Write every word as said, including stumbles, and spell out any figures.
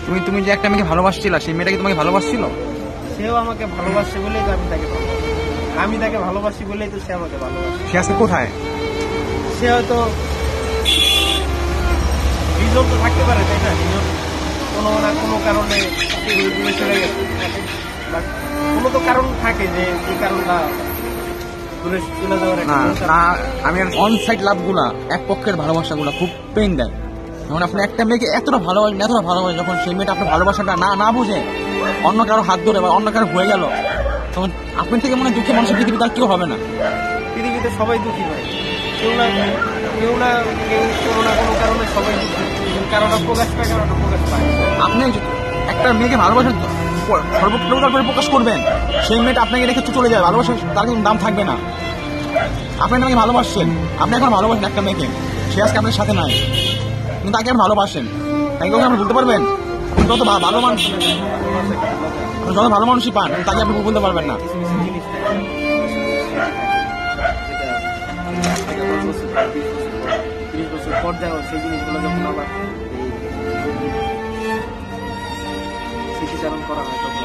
তুমি তুমি যে একটা মেয়েকে ভালোবাসছিলা, সেই মেয়েটা কি তোমাকে ভালোবাসছিল? সেও আমাকে ভালোবাসে বলেই তো আমি তাকে ভালোবাসি, আমি তাকে ভালোবাসি বলেই তো সে আমাকে ভালোবাসে। সে আজকে কোথায়? সে হয়তো রিজন তো থাকতে পারে, তাই না? রিজন কোনো না কোনো কারণে দূরে চলে গেছে, বাট কোনো তো কারণ থাকে যে এই কারণটা দূরে চলে যাওয়ার একটা না কারণ। না, আমি অন সাইড লাভ গুলা, এক পক্ষের ভালোবাসা গুলা খুব পেইন দেয়। যখন আপনি একটা মেয়েকে এতটা ভালোবাসেন, এতটা ভালোবাসেন, যখন সেই মেয়েটা আপনার ভালোবাসাটা না না বুঝে অন্য কারো হাত ধরে বা অন্য কারো হয়ে গেল, তখন আপনার থেকে মনে দুঃখী মানুষের পৃথিবীতে আর কেউ হবে না। পৃথিবীতে সবাই দুঃখী হয়, কেউ না কেউ না কেউ কোনো না কোনো কারণে সবাই দুঃখী, কারণটা প্রকাশ পায়, কারণটা প্রকাশ পায়। আপনি একটা মেয়েকে ভালোবাসেন, সর্বপ্রকার প্রকাশ করবেন, সেই মেয়েটা আপনাকে রেখে চলে যায়, ভালোবাসা তার কিন্তু দাম থাকবে না। আপনি আমাকে ভালোবাসছেন, আপনি এখন ভালোবাসেন একটা মেয়েকে, সে আজকে আপনার সাথে নাই, কিন্তু তাকে আপনি ভালোবাসেন, তাকে কখন আপনি বলতে পারবেন? আপনি যত ভালো মানুষ, আপনি যত ভালো মানুষই পান, তাকে আপনি বলতে পারবেন না। কিছু কিছু জিনিস থাকে, যেটা দশ বছর পর, বিশ বছর পর, ত্রিশ বছর পর যাও, সেই জিনিসগুলো যখন আবার স্মৃতিচারণ করা হয় তখন